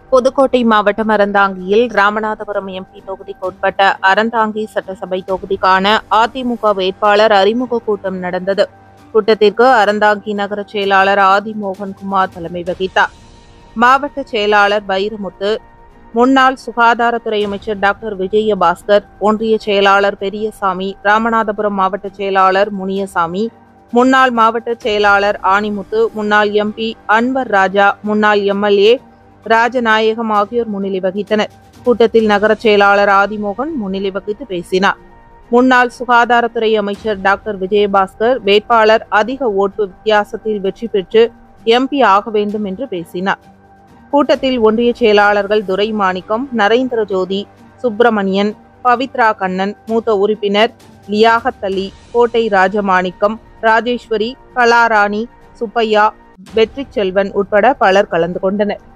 புதுக்கோட்டை மாவட்டம் அறந்தாங்கியில் ராமநாதபுரம் எம்பி தொகுதிக்கு உட்பட்ட அறந்தாங்கி சட்டசபை தொகுதிக்கான அதிமுக வேட்பாளர் அறிமுக கூட்டம் நடந்தது. கூட்டத்திற்கு அறந்தாங்கி நகர செயலாளர் ஆதிமோகன்குமார் தலைமை வகித்தார். மாவட்ட செயலாளர் வைரமுத்து, முன்னாள் சுகாதாரத்துறை அமைச்சர் டாக்டர் விஜயபாஸ்கர், ஒன்றிய செயலாளர் பெரியசாமி, ராமநாதபுரம் மாவட்ட செயலாளர் முனியசாமி, முன்னாள் மாவட்ட செயலாளர் ஆணிமுத்து, முன்னாள் எம்பி அன்வர் ராஜா, முன்னாள் எம்எல்ஏ ராஜநாயகம் ஆகியோர் முன்னிலை வகித்தனர். கூட்டத்தில் நகர செயலாளர் ஆதிமோகன் முன்னிலை வகித்து பேசினார். முன்னாள் சுகாதாரத்துறை அமைச்சர் டாக்டர் விஜயபாஸ்கர் வேட்பாளர் அதிக ஓட்டு வித்தியாசத்தில் வெற்றி பெற்று எம்பி ஆக வேண்டும் என்று பேசினார். கூட்டத்தில் ஒன்றிய செயலாளர்கள் துரைமாணிக்கம், நரேந்திர ஜோதி, சுப்பிரமணியன், பவித்ரா கண்ணன், மூத்த உறுப்பினர் லியாகத் அலி, கோட்டை ராஜமாணிக்கம், ராஜேஸ்வரி, கலாராணி, சுப்பையா, வெற்றி செல்வன் உட்பட பலர் கலந்து கொண்டனர்.